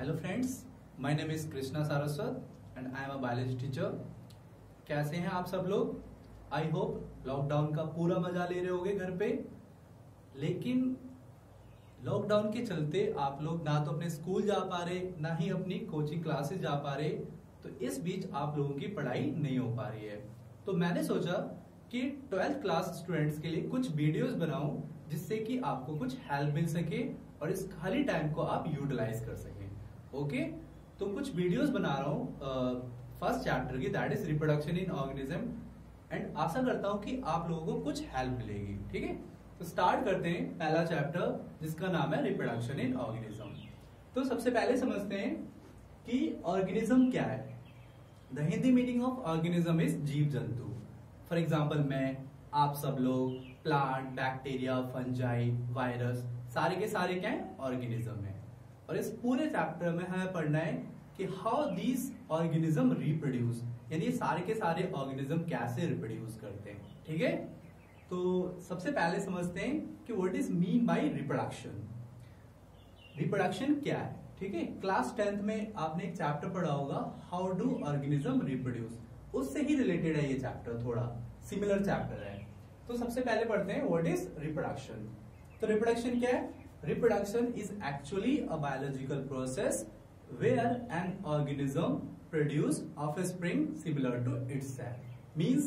Hello friends, my name is Krishna Saraswat and I am a biology teacher. कैसे हैं आप सब लोग? आई होप लॉकडाउन का पूरा मजा ले रहे होगे घर पे। लेकिन लॉकडाउन के चलते आप लोग ना तो अपने स्कूल जा पा रहे, ना ही अपनी कोचिंग क्लासेस जा पा रहे, तो इस बीच आप लोगों की पढ़ाई नहीं हो पा रही है। तो मैंने सोचा कि 12th क्लास स्टूडेंट्स के लिए कुछ वीडियोस बनाऊं जिससे कि आपको कुछ हेल्प मिल सके और इस खाली टाइम को आप यूटिलाइज कर सकें। ओके, तो कुछ वीडियोस बना रहा हूँ फर्स्ट चैप्टर की, that is reproduction in organism, and आशा करता हूँ कि आप लोगों को कुछ हेल्प मिलेगी। ठीक है, तो स्टार्ट करते हैं पहला चैप्टर जिसका नाम है रिप्रोडक्शन इन ऑर्गेनिज्म। तो सबसे पहले समझते हैं कि ऑर्गेनिज्म क्या है। The Hindi meaning of organism is जीव जंतु। फॉर एग्जाम्पल मैं, आप सब लोग, प्लांट, बैक्टीरिया, फंजाई, वायरस, सारे के सारे क्या है? ऑर्गेनिज्म है। और इस पूरे चैप्टर में हमें पढ़ना है कि हाउ दीज ऑर्गेनिज्म रिप्रोड्यूस, यानी सारे के सारे ऑर्गेनिज्म कैसे रिप्रोड्यूस करते हैं। ठीक है, तो सबसे पहले समझते हैं कि what is mean by reproduction. Reproduction क्या है? ठीक है, क्लास 10th में आपने एक चैप्टर पढ़ा होगा, हाउ डू ऑर्गेनिज्म रिप्रोड्यूस, उससे ही रिलेटेड है ये चैप्टर, थोड़ा सिमिलर चैप्टर है। तो सबसे पहले पढ़ते हैं व्हाट इज रिप्रोडक्शन। तो रिप्रोडक्शन क्या है? Reproduction is actually a biological process where an organism produce offspring similar to itself. Means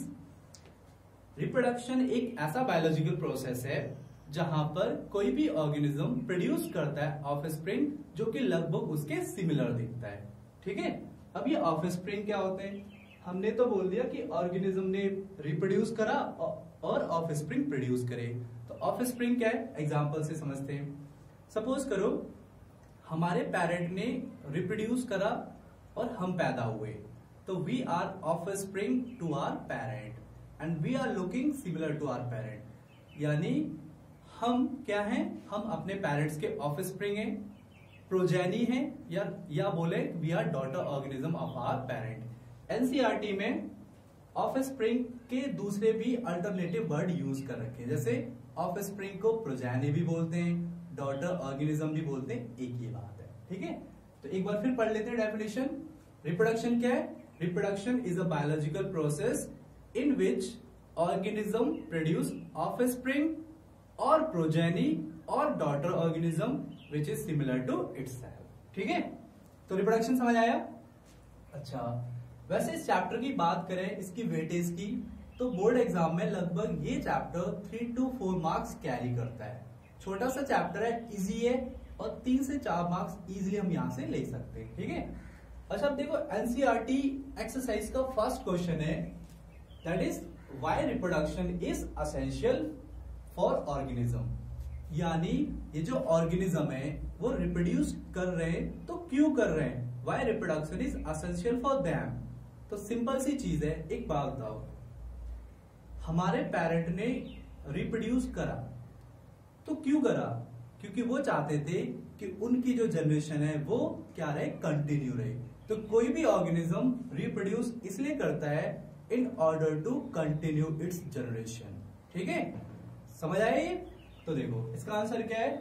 reproduction एक ऐसा biological process है जहां पर कोई भी organism produce करता है offspring जो कि लगभग उसके similar दिखता है। ठीक है, अब ये offspring क्या होते हैं? हमने तो बोल दिया कि organism ने reproduce करा और offspring produce करे। तो offspring क्या है? एग्जाम्पल से समझते हैं। सपोज करो हमारे पेरेंट ने रिप्रोड्यूस करा और हम पैदा हुए, तो we are offspring to our parent and we are looking similar to our parent. यानी हम क्या हैं? हम अपने पेरेंट्स के ऑफस्प्रिंग हैं, प्रोजेनी हैं, या बोले we are daughter organism of our parent. NCERT में ऑफस्प्रिंग के दूसरे भी अल्टरनेटिव वर्ड यूज कर रखे हैं, जैसे ऑफस्प्रिंग को प्रोजेनी भी बोलते हैं, डॉटर ऑर्गेनिज्म भी बोलते हैं, एक ही बात है। ठीक है, तो एक बार फिर पढ़ लेते हैं डेफिनेशन। रिप्रोडक्शन क्या है? Reproduction is a biological process in which organism produce offspring और प्रोजेनी और daughter organism which is similar to itself. ठीक है, तो रिप्रोडक्शन समझ आया? अच्छा, वैसे इस चैप्टर की बात करें, इसकी वेटेज की, तो बोर्ड एग्जाम में लगभग ये चैप्टर 3 to 4 मार्क्स कैरी करता है। छोटा सा चैप्टर है, इजी है, और 3 से 4 मार्क्स इजीली हम यहां से ले सकते हैं। ठीक है, अच्छा अब देखो एनसीईआरटी एक्सरसाइज का फर्स्ट क्वेश्चन है, that is why reproduction is essential for organism. यानी ये जो ऑर्गेनिज्म है वो रिप्रोड्यूस कर रहे हैं, तो क्यों कर रहे हैं? Why reproduction is essential for them. तो सिंपल सी चीज है, एक बात बताओ, हमारे पेरेंट ने रिप्रोड्यूस करा तो क्यों करा? क्योंकि वो चाहते थे कि उनकी जो जनरेशन है वो क्या रहे? कंटिन्यू रहे। तो कोई भी ऑर्गेनिज्म रिप्रोड्यूस इसलिए करता है in order to continue its generation. ठीक है, समझ आया ये? तो देखो इसका आंसर क्या है?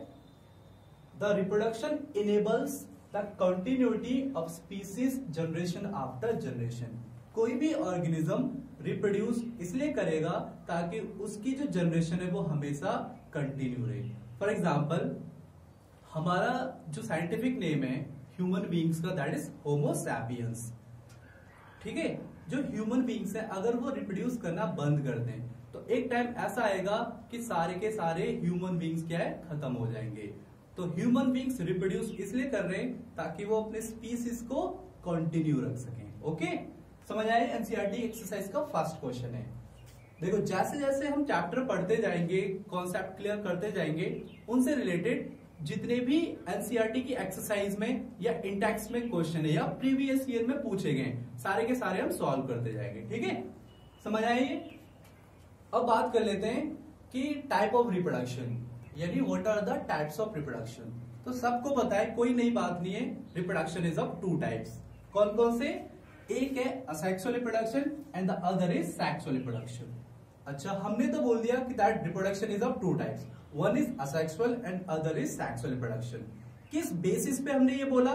The reproduction enables the continuity of species generation after generation. कोई भी ऑर्गेनिज्म रिप्रोड्यूस इसलिए करेगा ताकि उसकी जो जनरेशन है वो हमेशा कंटिन्यू रहे। फॉर एग्जाम्पल हमारा जो साइंटिफिक नेम है ह्यूमन बींग्स का, दैट इज होमो सैपियंस। ठीक है, जो ह्यूमन बींग्स है अगर वो रिप्रोड्यूस करना बंद कर दें तो एक टाइम ऐसा आएगा कि सारे के सारे ह्यूमन बींग्स क्या है? खत्म हो जाएंगे। तो ह्यूमन बींग्स रिप्रोड्यूस इसलिए कर रहे हैं ताकि वो अपने स्पीसीज को कंटिन्यू रख सकें। ओके, समझ आए? एनसीईआरटी एक्सरसाइज का फर्स्ट क्वेश्चन है। देखो जैसे जैसे हम चैप्टर पढ़ते जाएंगे, कॉन्सेप्ट क्लियर करते जाएंगे, उनसे रिलेटेड जितने भी एनसीईआरटी की एक्सरसाइज में या इंटेक्स में क्वेश्चन है या प्रीवियस ईयर में पूछे गए, सारे के सारे हम सॉल्व करते जाएंगे। ठीक है, समझ आए ये? अब बात कर लेते हैं कि टाइप ऑफ रिप्रोडक्शन, यानी what are the types of reproduction. तो सबको पता है, कोई नई बात नहीं है, रिप्रोडक्शन इज ऑफ 2 टाइप्स। कौन कौन से? एक है asexual reproduction and the other is sexual reproduction. अच्छा, हमने तो बोल दिया कि that reproduction is of 2 types, one is asexual and other is sexual reproduction. किस बेसिस पे हमने ये बोला?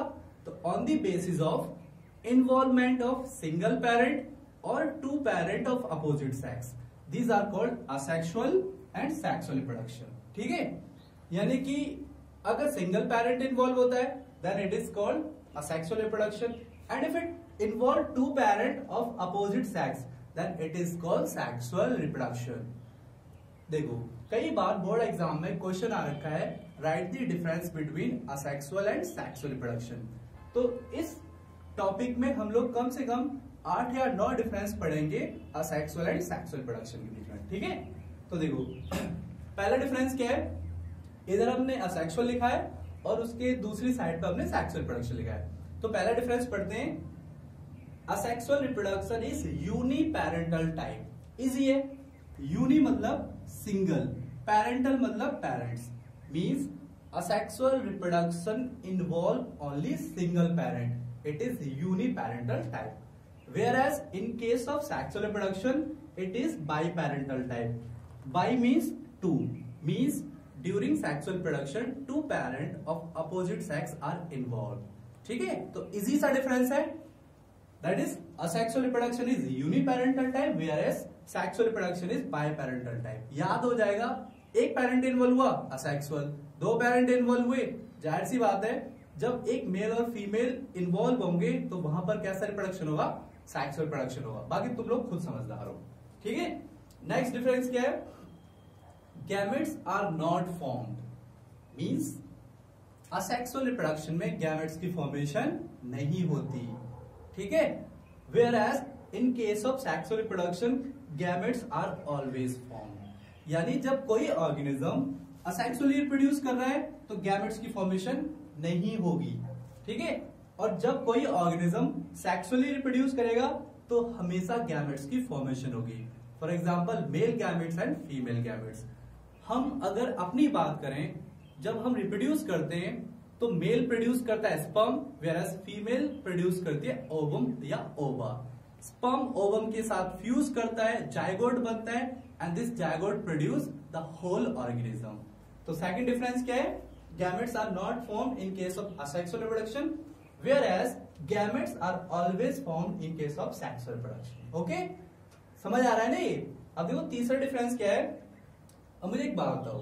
तो on the basis of involvement of single parent और two parent of opposite sex, these are called asexual and sexual reproduction. ठीक है, यानी कि अगर सिंगल पेरेंट इन्वॉल्व होता है then it is called asexual reproduction, and if it involve two parent of opposite sex then it is called sexual reproduction. देखो कई बार बोर्ड एग्जाम में क्वेश्चन आ रखा है write the difference between asexual and sexual reproduction. तो इस topic में हम लोग कम से कम 8 या 9 डिफरेंस पढ़ेंगे असेक्सुअल एंड सेक्सुअल रिप्रोडक्शन के बीच में। ठीक है, तो देखो पहला डिफरेंस क्या है, इधर हमने असेक्सुअल लिखा है और उसके दूसरी साइड पर हमने सेक्सुअल रिप्रोडक्शन लिखा है। तो पहला डिफरेंस पढ़ते हैं, asexual reproduction is uniparental type. Easy है, यूनि मतलब सिंगल, पेरेंटल मतलब parents, means asexual reproduction involve only single parent, it is uniparental type, whereas in case of sexual reproduction it is biparental type. Bi means two, means during sexual reproduction two parent of opposite sex are involved. ठीक है, तो easy सा difference है, that is asexual reproduction is uniparental type whereas sexual reproduction is biparental type. याद हो जाएगा, एक parent involve हुआ असेक्सुअल, दो पेरेंट इन्वॉल्व हुए, जाहिर सी बात है जब एक मेल और फीमेल इन्वॉल्व होंगे तो वहां पर कैसा रिप्रोडक्शन होगा, सेक्सुअल रिप्रोडक्शन होगा। बाकी तुम लोग खुद समझदार हो। ठीक है, नेक्स्ट डिफरेंस क्या है, gametes are not formed, means asexual reproduction में गैमेट्स की फॉर्मेशन नहीं होती। ठीक है, whereas in case of sexual reproduction gametes are always formed, यानी जब कोई ऑर्गेनिज्म असेक्सुअली रिप्रोड्यूस कर रहा है तो गैमेट्स की फॉर्मेशन नहीं होगी। ठीक है, और जब कोई ऑर्गेनिज्म सेक्सुअली रिप्रोड्यूस करेगा तो हमेशा गैमेट्स की फॉर्मेशन होगी। For example male gametes and female gametes. हम अगर अपनी बात करें, जब हम रिप्रोड्यूस करते हैं तो मेल प्रोड्यूस करता है स्पर्म, वेयरएज फीमेल प्रोड्यूस करती है ओवम या ओवा। स्पर्म ओवम के साथ फ्यूज करता है, जाइगोट बनता है, and this zygote produce the whole organism. तो सेकंड डिफरेंस क्या है, gametes are not formed in case of asexual reproduction whereas gametes are always formed in case of sexual reproduction. Okay, समझ आ रहा है ना ये? अब देखो तीसरा डिफरेंस क्या है। अब मुझे एक बात बताओ,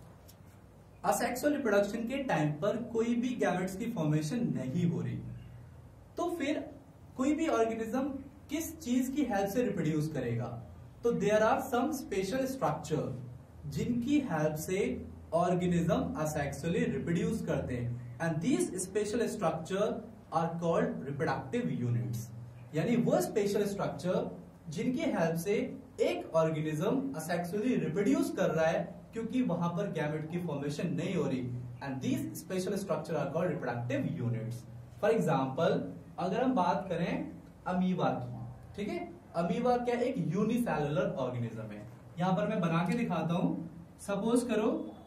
असेक्सुअल रिप्रोडक्शन के टाइम पर कोई भी गैमेट्स की फॉर्मेशन नहीं हो रही, तो फिर कोई भी ऑर्गेनिज्म किस चीज की हेल्प से रिप्रोड्यूस करेगा? तो there are some special structure जिनकी हेल्प से ऑर्गेनिज्म असेक्सुअली रिप्रोड्यूस करते हैं, and these special structure are called reproductive units. यानी वो स्पेशल स्ट्रक्चर जिनकी हेल्प से एक ऑर्गेनिज्म असेक्सुअली रिप्रोड्यूस कर रहा है क्योंकि वहां पर गैमेट की फॉर्मेशन नहीं हो रही, and these special structure are called reproductive units. For example अगर हम बात करें अमीबा की, ठीक है, अमीबा क्या एक यूनिसेलुलर ऑर्गेनिज्म है। यहां पर मैं बना के दिखाता हूं। सपोज करो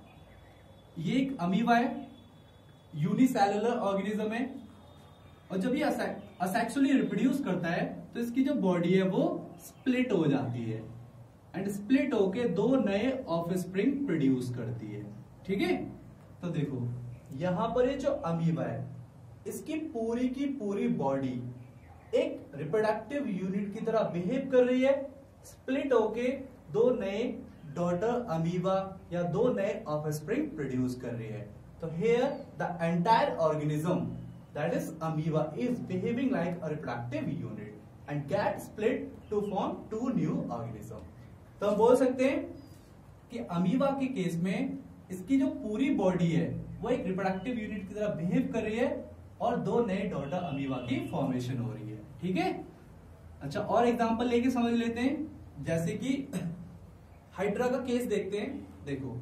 ये एक अमीबा है, यूनिसेलुलर ऑर्गेनिज्म है, और जब ये असेक्सुअली रिप्रोड्यूस करता है तो इसकी जो बॉडी है वो स्प्लिट हो जाती है, एंड स्प्लिट होके दो नए ऑफस्प्रिंग प्रोड्यूस करती है। ठीक है, तो देखो यहां पर ये जो अमीबा है इसकी पूरी की पूरी बॉडी एक रिप्रोडक्टिव यूनिट की तरह बिहेव कर रही है, स्प्लिट होके दो नए डॉटर अमीबा या दो नए ऑफस्प्रिंग प्रोड्यूस कर रही है। तो here the entire organism that is amoeba is behaving like a reproductive unit and get split to form two new organism. तो हम बोल सकते हैं कि अमीबा के केस में इसकी जो पूरी बॉडी है वो एक रिप्रोडक्टिव यूनिट की तरह बिहेव कर रही है और दो नए डॉटर अमीबा की फॉर्मेशन हो रही है। ठीक है, अच्छा और एग्जांपल लेके समझ लेते हैं, जैसे कि हाइड्रा का केस देखते हैं। देखो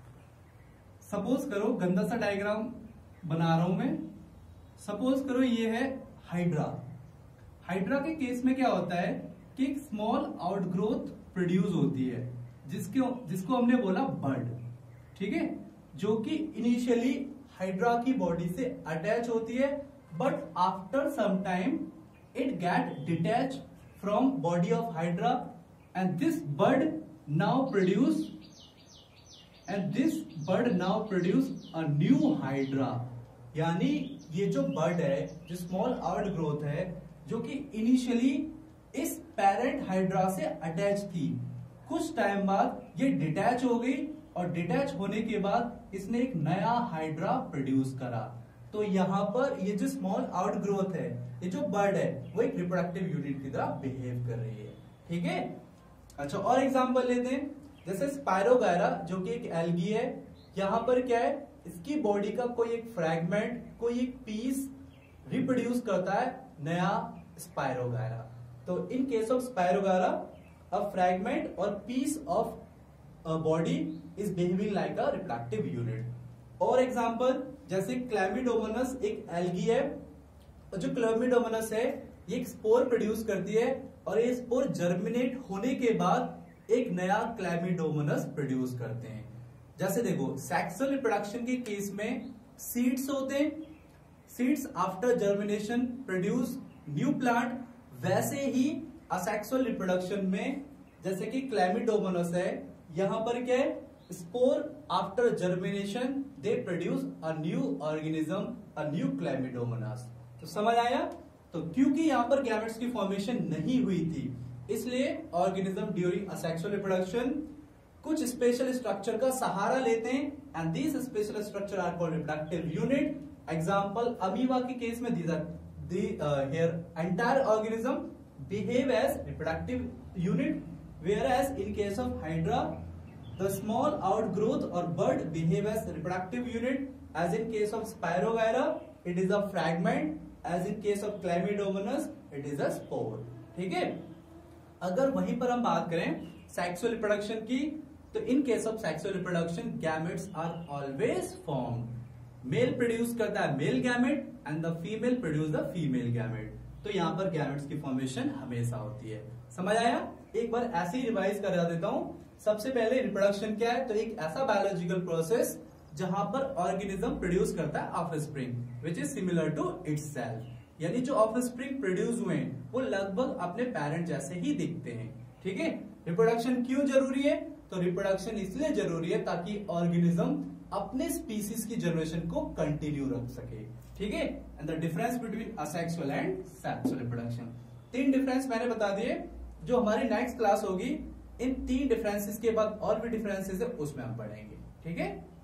सपोज करो, गंदा सा डायग्राम बना रहा हूं मैं। सपोज करो ये है हाइड्रा। हाइड्रा के केस में क्या होता है कि एक स्मॉल आउटग्रोथ प्रोड्यूस होती है जिसको हमने बोला बर्ड। ठीक है, जो कि इनिशियली हाइड्रा की बॉडी से अटैच होती है, but after some time it get detach from body of hydra and this bird now produce a new hydra। यानी ये जो बर्ड है, जो स्मॉल आउट ग्रोथ है, जो कि इनिशियली इस पेरेंट हाइड्रा से अटैच थी, कुछ टाइम बाद ये डिटैच हो गई और डिटैच होने के बाद इसने एक नया हाइड्रा प्रोड्यूस करा। तो यहाँ पर ये जो स्मॉल आउट ग्रोथ है, ये जो बर्ड है, वो एक रिप्रोडक्टिव यूनिट की तरह बिहेव कर रही है। ठीक है, अच्छा और एग्जांपल लेते हैं, जैसे स्पायरोगायरा जो कि एक एल्गी है। यहाँ पर क्या है, इसकी बॉडी का कोई एक फ्रैगमेंट, कोई एक पीस रिप्रोड्यूस करता है नया स्पायरोगायरा। तो in case of spirogyra a fragment और piece of body is behaving like a reproductive unit. और एग्जांपल जैसे क्लैमिडोमोनास एक एल्गी है, और जो क्लैमिडोमोनास है ये एक स्पोर प्रोड्यूस करती है और ये स्पोर जर्मिनेट होने के बाद एक नया क्लैमिडोमोनास प्रोड्यूस करते हैं। जैसे देखो सेक्सुअल रिप्रोडक्शन के केस में सीड्स होते हैं, seeds after germination produce new plant. वैसे ही असेक्सुअल रिप्रोडक्शन में जैसे कि क्लैमिडोमोनास है, यहां पर क्या है, spore after germination they produce a new organism, a new Chlamydomonas. तो समझ आया? तो क्योंकि यहाँ पर गैमेट्स की फॉर्मेशन नहीं हुई थी, इसलिए ऑर्गेनिज्म ड्यूरिंग असेक्सुअल रिप्रोडक्शन कुछ स्पेशल स्ट्रक्चर का सहारा लेते हैं, and these special structure are called reproductive unit. Example amoeba के केस में these are here entire organism behave as reproductive unit, whereas in case of hydra the small outgrowth or bud behave as reproductive unit, as in case of spirogyra it is a fragment, as in case of chlamydomonas it is a spore। ठीक है, अगर वहीं पर हम बात करें sexual reproduction की, तो in case of sexual reproduction gametes are always formed. Male produce करता है male gamete and the female produce the female gamete. तो यहाँ पर गैमेट्स की फॉर्मेशन हमेशा होती है। समझ आया? एक बार ऐसे ही रिवाइज करा देता हूं। सबसे पहले रिप्रोडक्शन क्या है, तो एक ऐसा बायोलॉजिकल प्रोसेस जहां पर ऑर्गेनिज्म प्रोड्यूस करता है offspring which is similar to itself. यानी जो ऑफस्प्रिंग प्रोड्यूस हुए हैं वो लगभग अपने पेरेंट जैसे ही दिखते हैं। ठीक है, रिप्रोडक्शन क्यों जरूरी है, तो रिप्रोडक्शन इसलिए जरूरी है ताकि ऑर्गेनिज्म अपने स्पीसीज की जनरेशन को कंटिन्यू रख सके। ठीक है, and the difference between asexual and sexual reproduction. 3 difference मैंने बता दिए, जो हमारी नेक्स्ट क्लास होगी इन 3 डिफरेंसेस के बाद और भी डिफरेंसेस है उसमें हम पढ़ेंगे। ठीक है।